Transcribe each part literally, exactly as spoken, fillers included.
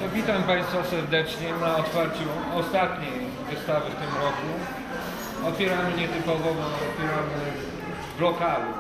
Witam Państwa serdecznie na otwarciu ostatniej wystawy w tym roku. Otwieramy nietypowo, bo otwieramy w lokalu.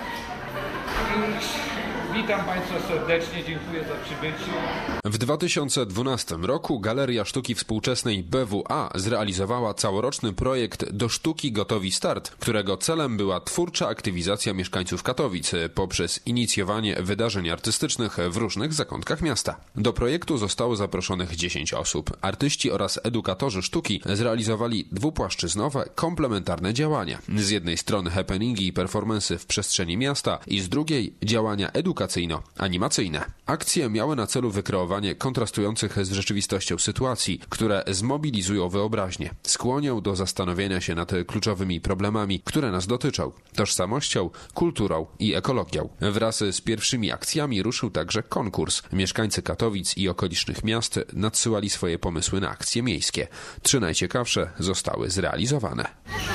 I witam Państwa serdecznie, dziękuję za przybycie. W dwa tysiące dwunastym roku Galeria Sztuki Współczesnej B W A zrealizowała całoroczny projekt Do Sztuki Gotowi Start, którego celem była twórcza aktywizacja mieszkańców Katowic poprzez inicjowanie wydarzeń artystycznych w różnych zakątkach miasta. Do projektu zostało zaproszonych dziesięć osób. Artyści oraz edukatorzy sztuki zrealizowali dwupłaszczyznowe, komplementarne działania. Z jednej strony happeningi i performance'y w przestrzeni miasta i z drugiej działania edukacyjno-animacyjne. Akcje miały na celu wykreowanie kontrastujących z rzeczywistością sytuacji, które zmobilizują wyobraźnię, skłonią do zastanowienia się nad kluczowymi problemami, które nas dotyczą, tożsamością, kulturą i ekologią. Wraz z pierwszymi akcjami ruszył także konkurs. Mieszkańcy Katowic i okolicznych miast nadsyłali swoje pomysły na akcje miejskie. Trzy najciekawsze zostały zrealizowane.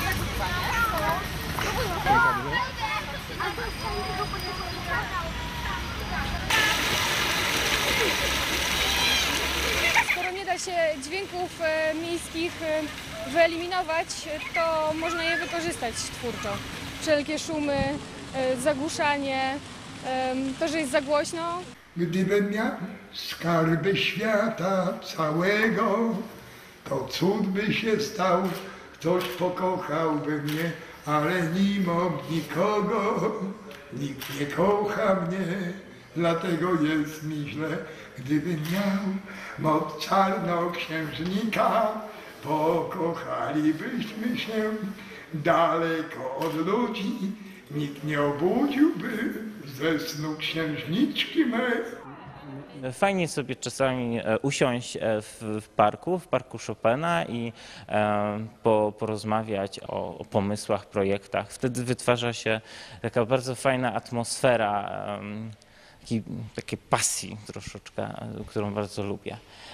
Się dźwięków e, miejskich e, wyeliminować, to można je wykorzystać twórczo. Wszelkie szumy, e, zagłuszanie, e, to, że jest za głośno. Gdybym miał skarby świata całego, to cud by się stał, ktoś pokochałby mnie, ale nie mam nikogo, nikt nie kocha mnie. Dlatego jest mi źle, gdybym miał moc czarnoksiężnika, pokochalibyśmy się daleko od ludzi, nikt nie obudziłby ze snu księżniczki mej. Fajnie sobie czasami usiąść w, w parku, w parku Chopina i e, po, porozmawiać o, o pomysłach, projektach. Wtedy wytwarza się taka bardzo fajna atmosfera, e, Taki, takiej pasji troszeczkę, którą bardzo lubię.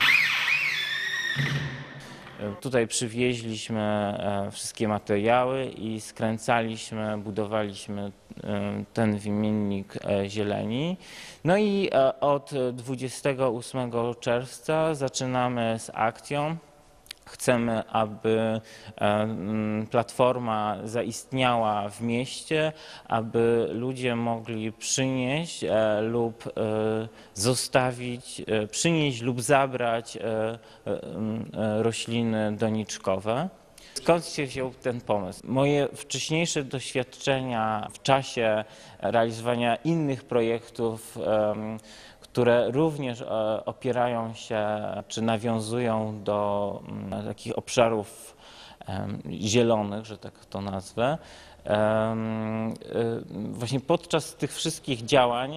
Tutaj przywieźliśmy wszystkie materiały i skręcaliśmy, budowaliśmy ten wymiennik zieleni. No i od dwudziestego ósmego czerwca zaczynamy z akcją. Chcemy, aby platforma zaistniała w mieście, aby ludzie mogli przynieść lub zostawić, przynieść lub zabrać rośliny doniczkowe. Skąd się wziął ten pomysł? Moje wcześniejsze doświadczenia w czasie realizowania innych projektów, które również opierają się czy nawiązują do takich obszarów zielonych, że tak to nazwę. Właśnie podczas tych wszystkich działań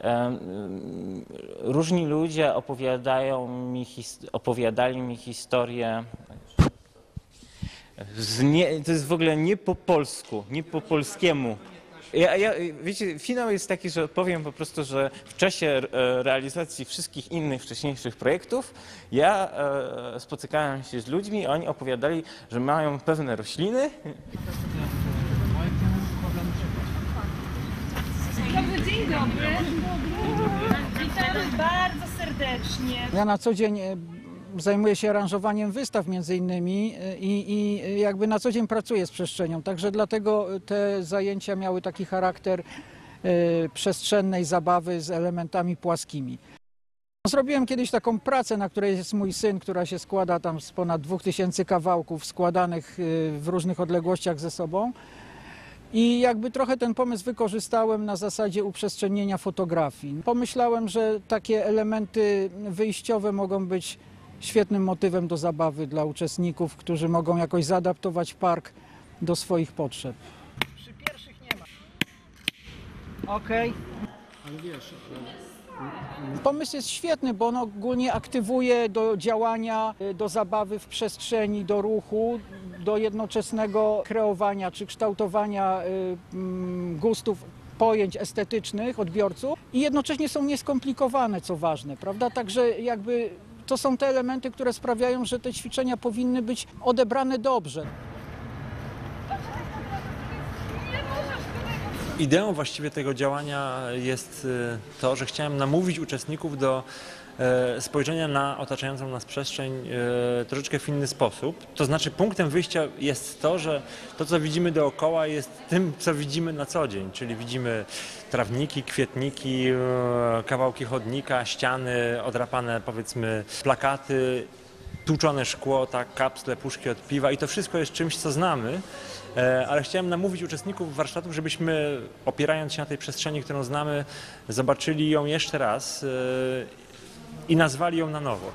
różni ludzie opowiadają mi, opowiadali mi historię. Nie, to jest w ogóle nie po polsku, nie po polskiemu. Ja, ja, wiecie, finał jest taki, że powiem po prostu, że w czasie realizacji wszystkich innych wcześniejszych projektów ja e, spotykałem się z ludźmi, oni opowiadali, że mają pewne rośliny. Dobry, dzień dobry. Witamy bardzo serdecznie. Ja na co dzień zajmuję się aranżowaniem wystaw między innymi i, i jakby na co dzień pracuję z przestrzenią, także dlatego te zajęcia miały taki charakter y, przestrzennej zabawy z elementami płaskimi. Zrobiłem kiedyś taką pracę, na której jest mój syn, która się składa tam z ponad dwóch tysięcy kawałków składanych y, w różnych odległościach ze sobą. I jakby trochę ten pomysł wykorzystałem na zasadzie uprzestrzenienia fotografii. Pomyślałem, że takie elementy wyjściowe mogą być świetnym motywem do zabawy dla uczestników, którzy mogą jakoś zaadaptować park do swoich potrzeb. Przy pierwszych nie ma. Okej. Ale wiesz... Pomysł jest świetny, bo on ogólnie aktywuje do działania, do zabawy w przestrzeni, do ruchu, do jednoczesnego kreowania czy kształtowania gustów, pojęć estetycznych odbiorców i jednocześnie są nieskomplikowane, co ważne, prawda? Także jakby to są te elementy, które sprawiają, że te ćwiczenia powinny być odebrane dobrze. Ideą właściwie tego działania jest to, że chciałem namówić uczestników do spojrzenia na otaczającą nas przestrzeń troszeczkę w inny sposób. To znaczy punktem wyjścia jest to, że to, co widzimy dookoła, jest tym, co widzimy na co dzień, czyli widzimy trawniki, kwietniki, kawałki chodnika, ściany, odrapane powiedzmy plakaty, tłuczone szkło, tak, kapsle, puszki od piwa i to wszystko jest czymś, co znamy, ale chciałem namówić uczestników warsztatów, żebyśmy opierając się na tej przestrzeni, którą znamy, zobaczyli ją jeszcze raz i nazwali ją na nowo.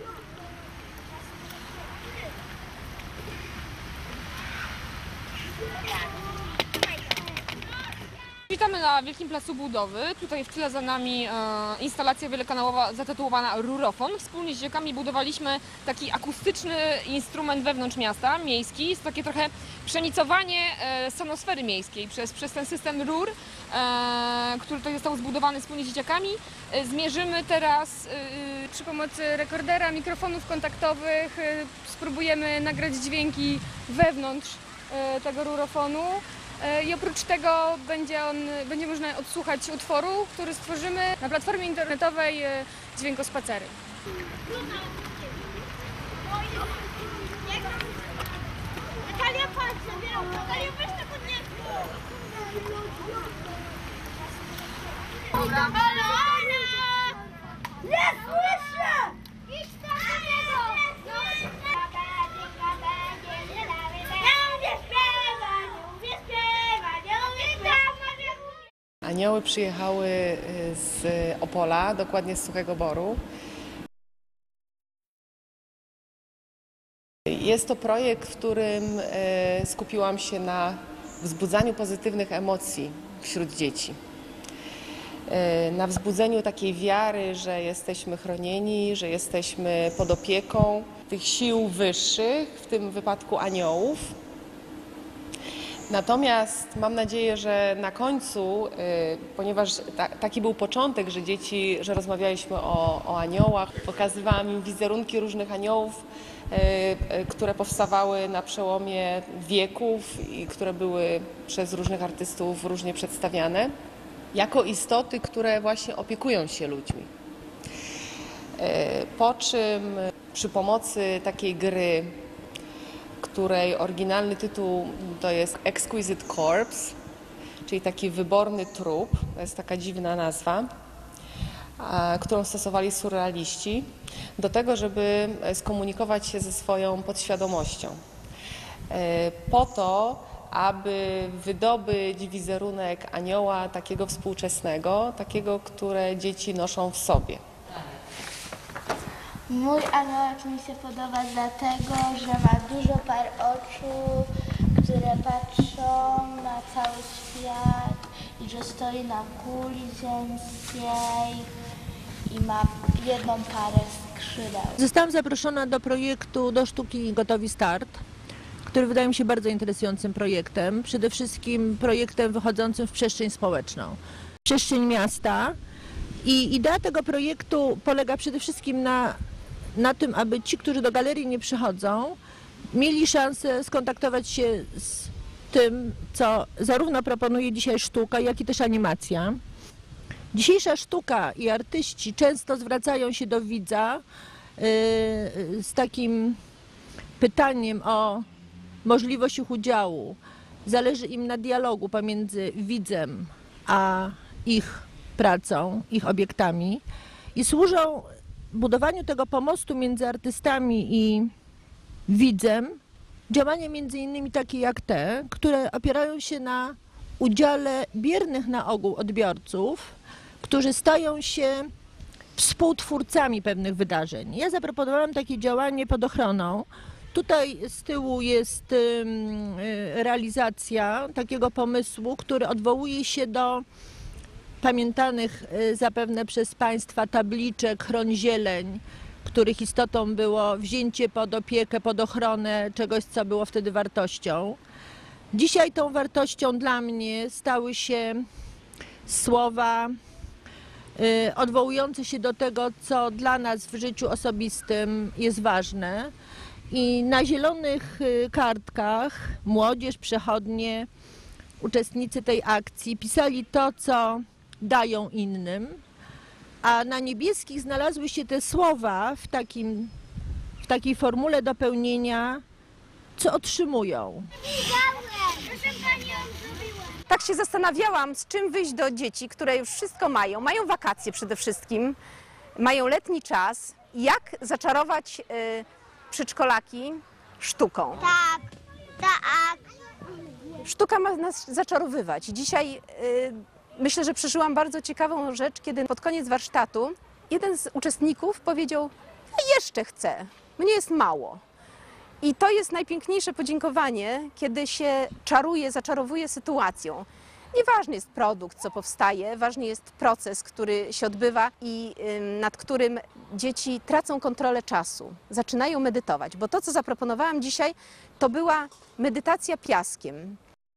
Witamy na Wielkim Placu Budowy. Tutaj w tle za nami e, instalacja wielokanałowa zatytułowana Rurofon. Wspólnie z dzieciakami budowaliśmy taki akustyczny instrument wewnątrz miasta, miejski. Jest takie trochę przenicowanie e, sonosfery miejskiej przez, przez ten system rur, e, który tutaj został zbudowany wspólnie z dzieciakami. E, zmierzymy teraz e, Przy pomocy rekordera, mikrofonów kontaktowych e, spróbujemy nagrać dźwięki wewnątrz e, tego rurofonu. I oprócz tego będzie, on, będzie można odsłuchać utworu, który stworzymy na platformie internetowej Dźwiękospacery. Natalia, patrz, Natalia, weź to pod Dobra. Nie słyszę! Idź tam do niego! Anioły przyjechały z Opola, dokładnie z Suchego Boru. Jest to projekt, w którym skupiłam się na wzbudzaniu pozytywnych emocji wśród dzieci. Na wzbudzeniu takiej wiary, że jesteśmy chronieni, że jesteśmy pod opieką tych sił wyższych, w tym wypadku aniołów. Natomiast mam nadzieję, że na końcu, ponieważ ta, taki był początek, że dzieci, że rozmawialiśmy o, o aniołach, pokazywałam im wizerunki różnych aniołów, które powstawały na przełomie wieków i które były przez różnych artystów różnie przedstawiane, jako istoty, które właśnie opiekują się ludźmi. Po czym przy pomocy takiej gry, której oryginalny tytuł to jest Exquisite Corpse, czyli taki wyborny trup, to jest taka dziwna nazwa, którą stosowali surrealiści do tego, żeby skomunikować się ze swoją podświadomością. Po to, aby wydobyć wizerunek anioła takiego współczesnego, takiego, które dzieci noszą w sobie. Mój aniołek mi się podoba dlatego, że ma dużo par oczu, które patrzą na cały świat i że stoi na kuli ziemskiej i ma jedną parę skrzydeł. Zostałam zaproszona do projektu Do Sztuki Gotowi Start, który wydaje mi się bardzo interesującym projektem, przede wszystkim projektem wychodzącym w przestrzeń społeczną, przestrzeń miasta. I idea tego projektu polega przede wszystkim na, na tym, aby ci, którzy do galerii nie przychodzą, mieli szansę skontaktować się z tym, co zarówno proponuje dzisiaj sztuka, jak i też animacja. Dzisiejsza sztuka i artyści często zwracają się do widza yy, z takim pytaniem o możliwość ich udziału. Zależy im na dialogu pomiędzy widzem a ich pracą, ich obiektami i służą budowaniu tego pomostu między artystami i widzem działania między innymi takie jak te, które opierają się na udziale biernych na ogół odbiorców, którzy stają się współtwórcami pewnych wydarzeń. Ja zaproponowałam takie działanie pod ochroną. Tutaj z tyłu jest realizacja takiego pomysłu, który odwołuje się do pamiętanych zapewne przez Państwa tabliczek Chroń Zieleń, których istotą było wzięcie pod opiekę, pod ochronę czegoś, co było wtedy wartością. Dzisiaj tą wartością dla mnie stały się słowa y, odwołujące się do tego, co dla nas w życiu osobistym jest ważne. I na zielonych kartkach młodzież, przechodnie, uczestnicy tej akcji pisali to, co dają innym. a na niebieskich znalazły się te słowa w, takim, w takiej formule dopełnienia, co otrzymują. Tak się zastanawiałam, z czym wyjść do dzieci, które już wszystko mają. Mają wakacje przede wszystkim, mają letni czas. Jak zaczarować y, przedszkolaki sztuką? Tak, tak. Sztuka ma nas zaczarowywać. Dzisiaj y, myślę, że przeżyłam bardzo ciekawą rzecz, kiedy pod koniec warsztatu jeden z uczestników powiedział: ja jeszcze chcę, mnie jest mało. I to jest najpiękniejsze podziękowanie, kiedy się czaruje, zaczarowuje sytuacją. Nieważny jest produkt, co powstaje, ważny jest proces, który się odbywa i y, nad którym dzieci tracą kontrolę czasu, zaczynają medytować, bo to, co zaproponowałam dzisiaj, to była medytacja piaskiem.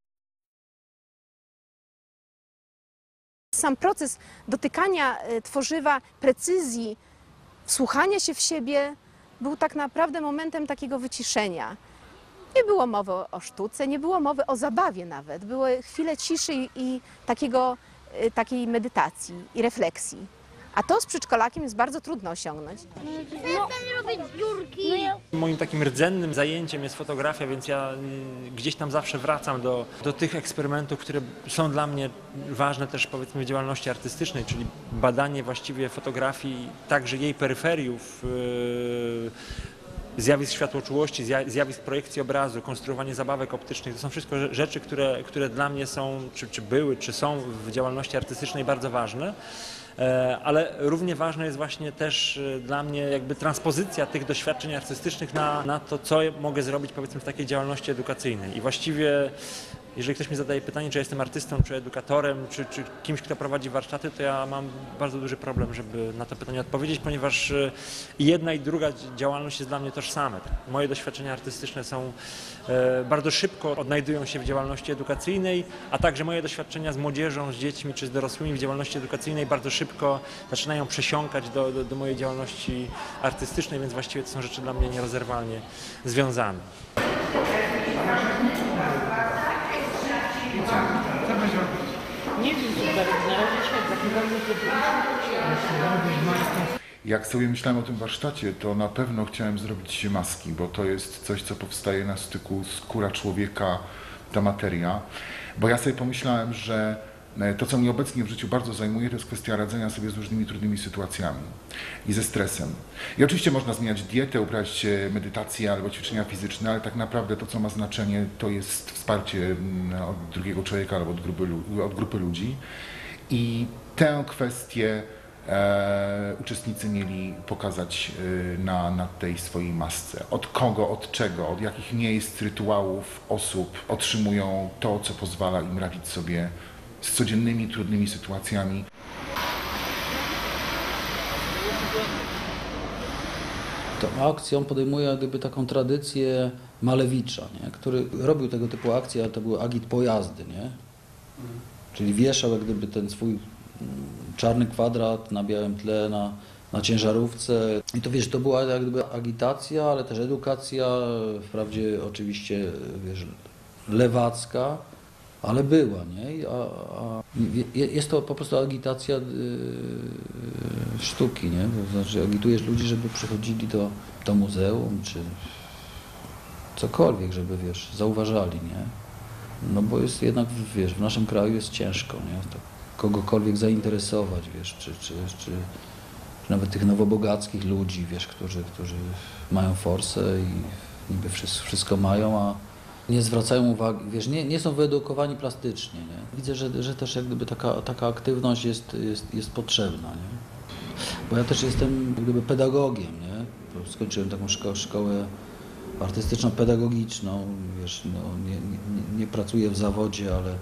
Sam proces dotykania y, tworzywa, precyzji, wsłuchania się w siebie był tak naprawdę momentem takiego wyciszenia. Nie było mowy o sztuce, nie było mowy o zabawie nawet. Były chwile ciszy i takiego, takiej medytacji i refleksji. A to z przedszkolakiem jest bardzo trudno osiągnąć. No. Chcę robić dziurki. Moim takim rdzennym zajęciem jest fotografia, więc ja gdzieś tam zawsze wracam do, do tych eksperymentów, które są dla mnie ważne też, powiedzmy, w działalności artystycznej, czyli badanie właściwie fotografii, także jej peryferiów, yy, zjawisk światłoczułości, zjawisk projekcji obrazu, konstruowanie zabawek optycznych. To są wszystko rzeczy, które, które dla mnie są, czy, czy były, czy są w działalności artystycznej bardzo ważne. Ale równie ważna jest właśnie też dla mnie jakby transpozycja tych doświadczeń artystycznych na, na to, co mogę zrobić, powiedzmy, w takiej działalności edukacyjnej. I właściwie, jeżeli ktoś mi zadaje pytanie, czy jestem artystą, czy edukatorem, czy, czy kimś, kto prowadzi warsztaty, to ja mam bardzo duży problem, żeby na to pytanie odpowiedzieć, ponieważ i jedna i druga działalność jest dla mnie tożsame. Moje doświadczenia artystyczne są bardzo szybko odnajdują się w działalności edukacyjnej, a także moje doświadczenia z młodzieżą, z dziećmi czy z dorosłymi w działalności edukacyjnej bardzo szybko zaczynają przesiąkać do, do, do mojej działalności artystycznej, więc właściwie to są rzeczy dla mnie nierozerwalnie związane. Nie wiem, co dalej. Na razie świat zakrywamy Jak sobie myślałem o tym warsztacie, to na pewno chciałem zrobić maski, bo to jest coś, co powstaje na styku skóra człowieka, ta materia. Bo ja sobie pomyślałem, że to, co mnie obecnie w życiu bardzo zajmuje, to jest kwestia radzenia sobie z różnymi trudnymi sytuacjami i ze stresem. I oczywiście można zmieniać dietę, uprawiać medytację albo ćwiczenia fizyczne, ale tak naprawdę to, co ma znaczenie, to jest wsparcie od drugiego człowieka albo od grupy, od grupy ludzi. I tę kwestię e, uczestnicy mieli pokazać e, na, na tej swojej masce. Od kogo, od czego, od jakich miejsc, rytuałów, osób otrzymują to, co pozwala im radzić sobie z codziennymi, trudnymi sytuacjami. Tą akcją podejmuje jak gdyby taką tradycję Malewicza, nie? Który robił tego typu akcje, ale to były agit pojazdy, nie? Czyli wieszał jak gdyby ten swój czarny kwadrat na białym tle, na, na ciężarówce. I to wiesz, to była jak gdyby agitacja, ale też edukacja, wprawdzie oczywiście wiesz, lewacka, ale była, nie? A, a jest to po prostu agitacja yy, sztuki, nie? To znaczy agitujesz ludzi, żeby przychodzili do, do muzeum, czy cokolwiek, żeby, wiesz, zauważali, nie? No bo jest jednak, wiesz, w naszym kraju jest ciężko, nie? To kogokolwiek zainteresować, wiesz, czy, czy, czy, czy nawet tych nowobogackich ludzi, wiesz, którzy, którzy mają forsę i niby wszystko, wszystko mają, a nie zwracają uwagi, wiesz, nie, nie są wyedukowani plastycznie, nie? Widzę, że, że też jak gdyby taka, taka aktywność jest, jest, jest potrzebna, nie? Bo ja też jestem jak gdyby pedagogiem, nie? Skończyłem taką szko szkołę artystyczno-pedagogiczną, wiesz, no, nie, nie, nie pracuję w zawodzie, ale e,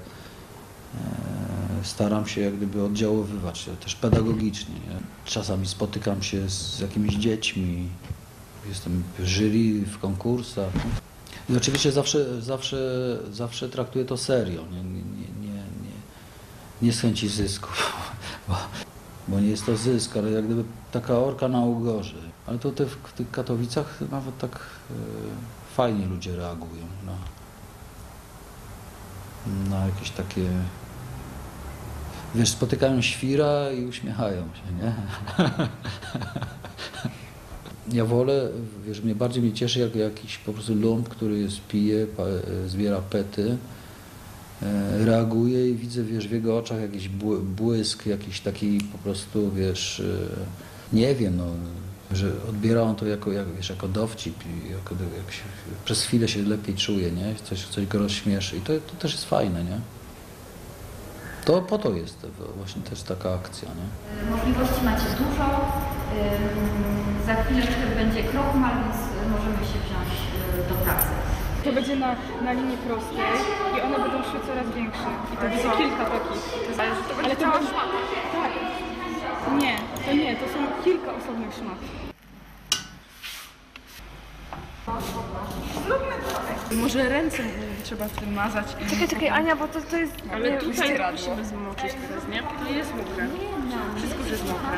staram się jak gdyby oddziaływać też pedagogicznie, nie? Czasami spotykam się z jakimiś dziećmi, jestem w jury, w konkursach. I oczywiście zawsze, zawsze, zawsze traktuję to serio, nie, nie, nie, nie, nie z chęci zysku, bo, bo nie jest to zysk, ale jak gdyby taka orka na ugorze. Ale to te, w tych Katowicach nawet tak e, fajnie ludzie reagują na, na jakieś takie wiesz, spotykają świra i uśmiechają się, nie? Ja wolę, wiesz, mnie bardziej mnie cieszy jak jakiś po prostu lump, który pije, zbiera pety, reaguje i widzę, wiesz, w jego oczach jakiś błysk, jakiś taki po prostu, wiesz, nie wiem, no, że odbiera on to jako, jak, wiesz, jako dowcip i jako, jak się, przez chwilę się lepiej czuje, nie? Coś, coś go rozśmieszy i to, to też jest fajne, nie? To po to jest właśnie też taka akcja, nie? Możliwości macie dużo. Za chwileczkę będzie krochmal, więc możemy się wziąć do pracy. To będzie na, na linii prostej i one będą szły coraz większe. I to będzie kilka takich. To będzie cała szmata. Tak. Nie, to nie, to są kilka osobnych szmat. Może ręce trzeba w tym mazać. I... Czekaj, czekaj, Ania, bo to, to jest... Ale tutaj musimy zmoczyć teraz, nie? To jest mokre. Wszystko jest mokre.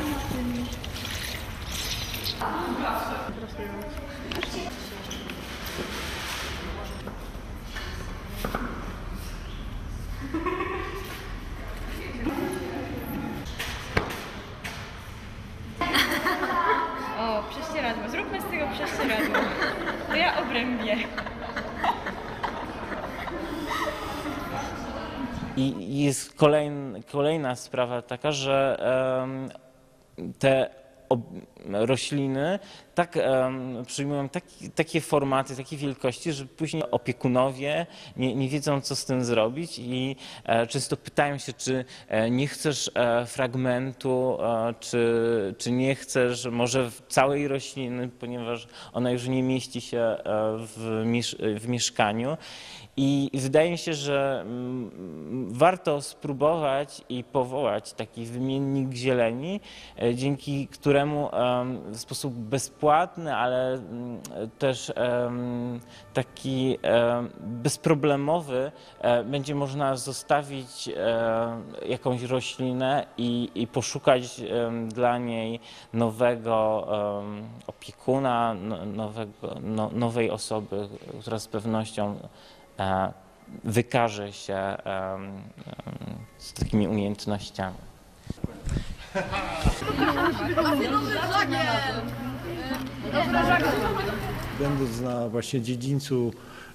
O, prześcieradło. Zróbmy z tego prześcieradło. To ja obrębię. I jest kolejn, kolejna sprawa taka, że um, te ob, rośliny tak um, przyjmują taki, takie formaty, takie wielkości, że później opiekunowie nie, nie wiedzą, co z tym zrobić i e, często pytają się, czy e, nie chcesz e, fragmentu, e, czy, czy nie chcesz może całej rośliny, ponieważ ona już nie mieści się e, w, miesz w mieszkaniu. I wydaje mi się, że mm, warto spróbować i powołać taki wymiennik zieleni, e, dzięki któremu e, w sposób bezpłatny, ale mm, też e, taki e, bezproblemowy e, będzie można zostawić e, jakąś roślinę i, i poszukać e, dla niej nowego e, opiekuna, no, nowego, no, nowej osoby, która z pewnością wykaże się z takimi umiejętnościami. Będąc na właśnie dziedzińcu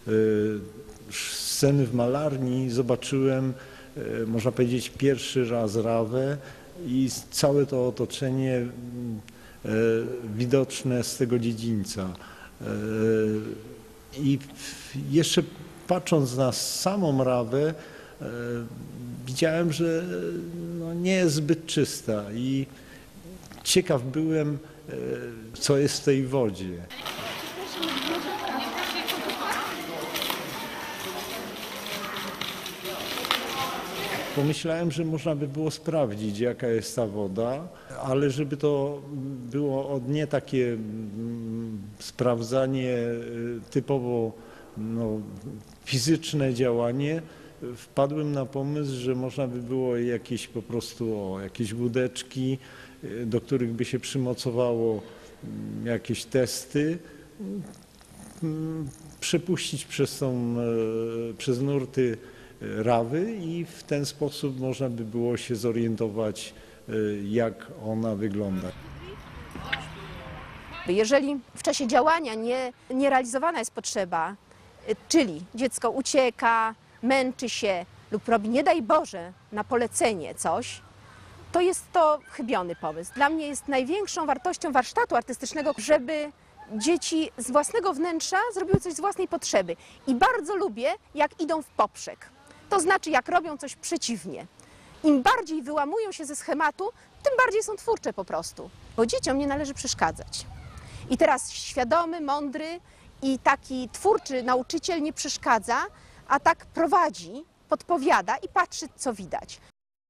sceny w malarni, zobaczyłem, można powiedzieć, pierwszy raz rawę i całe to otoczenie widoczne z tego dziedzińca. I jeszcze patrząc na samą rawę, e, widziałem, że no, nie jest zbyt czysta i ciekaw byłem, e, co jest w tej wodzie. Pomyślałem, że można by było sprawdzić, jaka jest ta woda, ale żeby to było nie takie mm, sprawdzanie typowo no, fizyczne działanie, wpadłem na pomysł, że można by było jakieś po prostu o, jakieś wódeczki, do których by się przymocowało jakieś testy, przepuścić przez, tą, przez nurty rawy i w ten sposób można by było się zorientować, jak ona wygląda. Jeżeli w czasie działania nie, nie realizowana jest potrzeba, czyli dziecko ucieka, męczy się lub robi, nie daj Boże, na polecenie coś, to jest to chybiony pomysł. Dla mnie jest największą wartością warsztatu artystycznego, żeby dzieci z własnego wnętrza zrobiły coś z własnej potrzeby. I bardzo lubię, jak idą w poprzek. To znaczy, jak robią coś przeciwnie. Im bardziej wyłamują się ze schematu, tym bardziej są twórcze po prostu. Bo dzieciom nie należy przeszkadzać. I teraz świadomy, mądry i taki twórczy nauczyciel nie przeszkadza, a tak prowadzi, podpowiada i patrzy, co widać.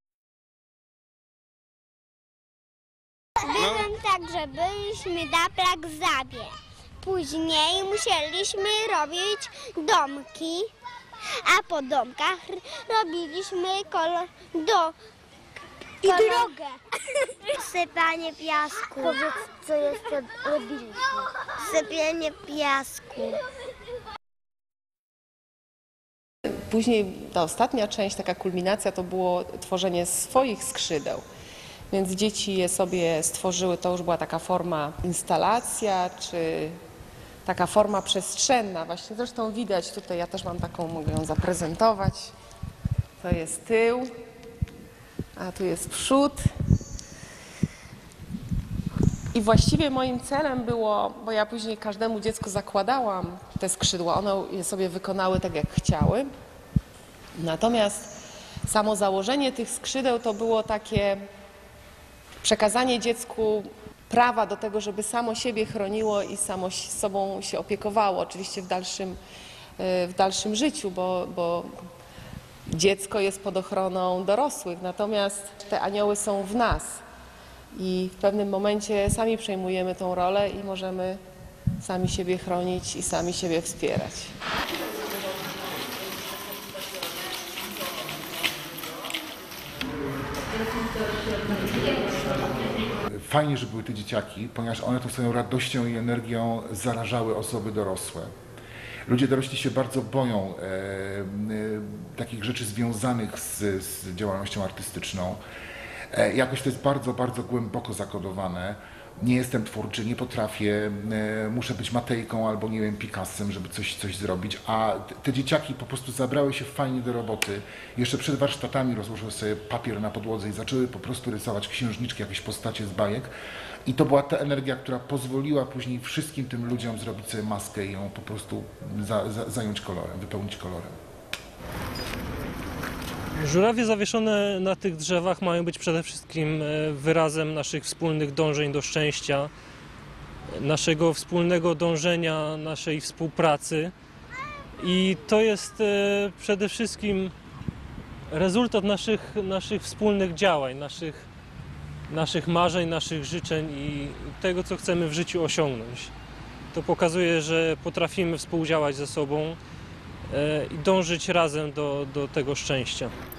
Byłem tak, że byliśmy na plac Zabie. Później musieliśmy robić domki, a po domkach robiliśmy kolor do... I drogę. Sypanie piasku. Powiedz, co jeszcze robiliśmy. Sypianie piasku. później ta ostatnia część, taka kulminacja, to było tworzenie swoich skrzydeł. Więc dzieci je sobie stworzyły, to już była taka forma instalacja, czy taka forma przestrzenna. Właśnie zresztą widać tutaj, ja też mam taką, mogę ją zaprezentować. To jest tył, a tu jest przód. I właściwie moim celem było, bo ja później każdemu dziecku zakładałam te skrzydła, one je sobie wykonały tak, jak chciały. Natomiast samo założenie tych skrzydeł to było takie przekazanie dziecku prawa do tego, żeby samo siebie chroniło i samo sobą się opiekowało, oczywiście w dalszym, w dalszym życiu, bo, bo dziecko jest pod ochroną dorosłych, natomiast te anioły są w nas i w pewnym momencie sami przejmujemy tą rolę i możemy sami siebie chronić i sami siebie wspierać. Fajnie, że były te dzieciaki, ponieważ one tą swoją radością i energią zarażały osoby dorosłe. Ludzie dorośli się bardzo boją e, e, takich rzeczy związanych z, z działalnością artystyczną. E, jakoś to jest bardzo, bardzo głęboko zakodowane. Nie jestem twórczy, nie potrafię, e, muszę być Matejką albo, nie wiem, Picassem, żeby coś, coś zrobić, a te dzieciaki po prostu zabrały się fajnie do roboty. Jeszcze przed warsztatami rozłożyły sobie papier na podłodze i zaczęły po prostu rysować księżniczki, jakieś postacie z bajek. I to była ta energia, która pozwoliła później wszystkim tym ludziom zrobić sobie maskę i ją po prostu za, za, zająć kolorem, wypełnić kolorem. Żurawie zawieszone na tych drzewach mają być przede wszystkim wyrazem naszych wspólnych dążeń do szczęścia, naszego wspólnego dążenia, naszej współpracy. I to jest przede wszystkim rezultat naszych, naszych wspólnych działań, naszych, naszych marzeń, naszych życzeń i tego, co chcemy w życiu osiągnąć. To pokazuje, że potrafimy współdziałać ze sobą i dążyć razem do, do tego szczęścia.